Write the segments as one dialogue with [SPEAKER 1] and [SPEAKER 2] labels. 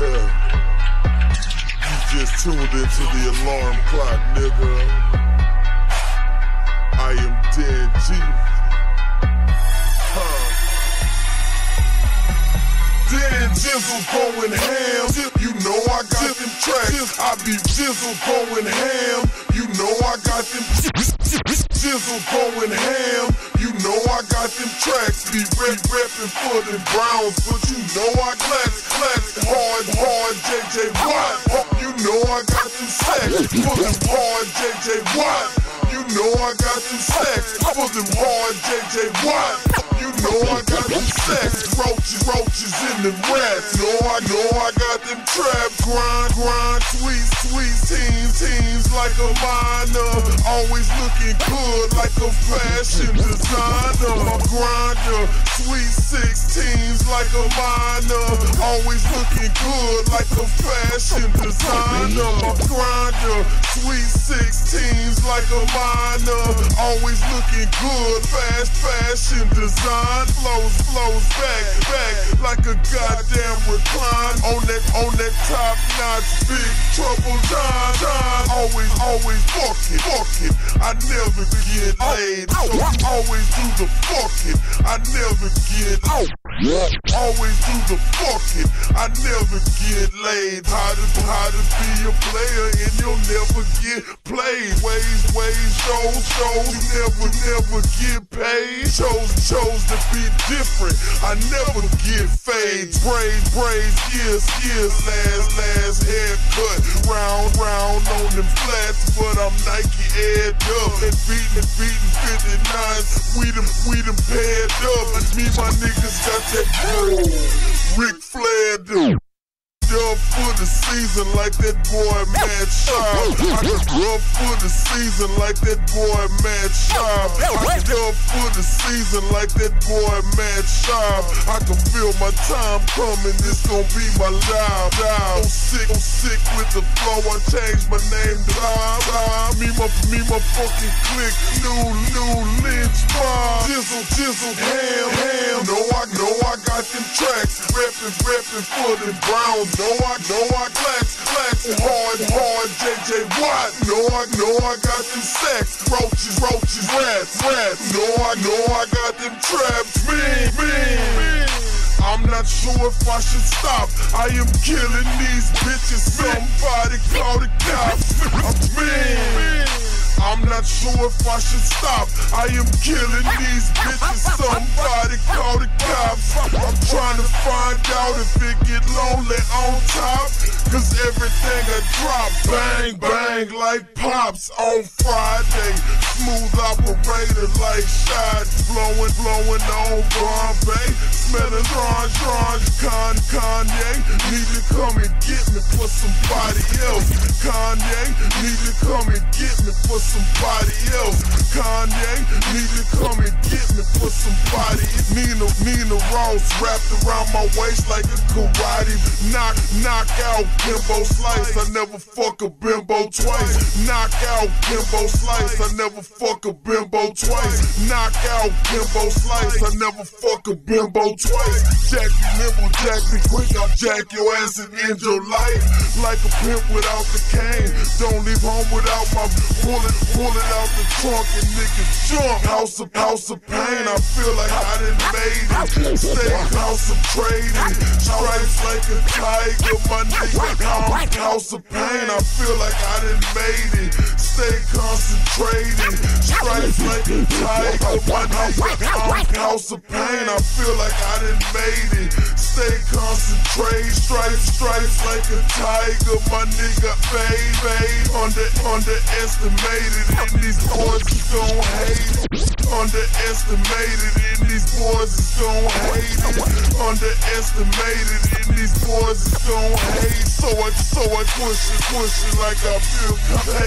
[SPEAKER 1] You just tuned into the alarm clock, nigga. I am dead G. Dead Jizzle going ham. You know I got them tracks. I be Jizzle going ham. You know I got them Jizzle going ham. You know I got them tracks. Be reppin' for them Browns, but you know I clap hard JJ Watt. You know I got them sacks for them hard JJ Watt. You know I got them sacks for them hard JJ Watt. You know I got them sacks, roaches in them rats. Know I got them trap grind, sweet teens like a minor. Always looking good like a fashion designer. My grinder, sweet 16s like a minor. Always looking good like a fashion designer. My grinder, sweet 16s like a minor. Always looking good, fashion design. Flows back like a goddamn recline. On that top notch big trouble time. Always fucking. I never get laid. So you always do the fucking. I never get always do the fucking. I never get laid. How to be a player and you'll never get played. Ways, shows. You never get paid. Chose to be different. I never get fade. Braids, years. Last haircut. Round on them flats, but I'm Nike aired up. And beating 59s. We them paired up. Me, my niggas got that Ric Flair do. Up for the season like that boy Mad Sharp. I can up for the season like that boy Mad Sharp. I can up for the season like that boy Mad Sharp. I can feel my time coming, it's gon' be my life. I'm sick with the flow, I changed my name to Live. Me my fucking clique, new Lynch Bob. Jizzle, ham. Know I got them tracks, reppin' for them Browns. Know I clacks hard JJ Watt. Know I got them sacks, roaches, rats. Know I got them traps, mean. I'm not sure if I should stop. I am killing these bitches. Somebody call the cops. I'm mean. I'm not sure if I should stop. I am killing these bitches. Somebody call the cops. I'm trying to find out if it get lonely on top. Cause everything I drop, bang like pops on Friday. Smooth operator like shot, blowing on Bombay. Smelling orange, Kanye. Need to come and get me for somebody else. Kanye, need to come and get me for somebody else. Kanye, need to come and get me for somebody. Nina Ross wrapped around my waist like a karate. Knock out bimbo slice. I never fuck a bimbo twice. Knock out bimbo slice. I never fuck a bimbo twice. Knock out bimbo slice. I never fuck a bimbo twice. Jack me nimble, jack me quick. I'll jack your ass and end your life. Like a pimp without the cane. Don't leave home without my pull it out the trunk and nigga jump. House of pain. I feel like I done made it. Steakhouse of trading. Stripes like a tiger. My nigga house of pain. I feel like I done made it. Stay concentrated. Stripes like a tiger. My nigga house of pain. I feel like I done made it. Stay concentrated. Stripes like a tiger. My nigga fade. Underestimated, and these boys is gon' hate it. Underestimated, and these boys is gon' hate it. Underestimated, and these boys is gon' hate. So I push it like I feel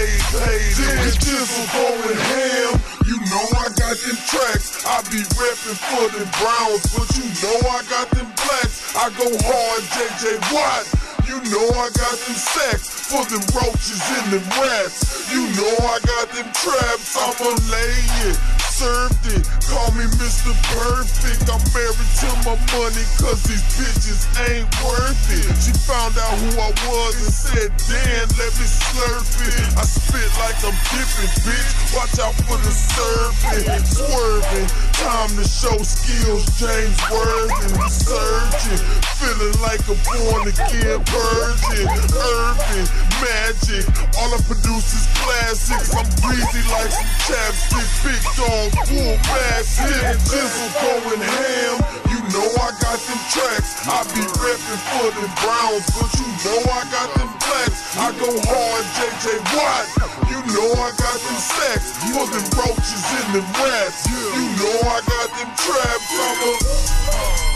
[SPEAKER 1] paid. Jizzle going ham. You know I got them tracks. I be reppin' for them Browns, but you know I got them blacks. I go hard, JJ Watt. You know I got them sacks for them roaches and them rats. You know I got them traps. I'ma lay it. served it. Call me Mr. Perfect. I'm married to my money cause these bitches ain't worth it. She found out who I was and said, damn, let me slurp it. I spit like I'm dipping, bitch. Watch out for the serpent. Swerving, time to show skills. James Worthy, surging. Feeling like a born-again virgin. Urban, magic. All I produce is classics. I'm greasy like some chapstick. Big dog, full mass hit. Jizzle going ham. You know I got them tracks. I be reppin' for them Browns, but you know I got them blacks. I go hard, JJ Watt. You know I got them sacks for them roaches and them rats. You know I got them traps. I'm a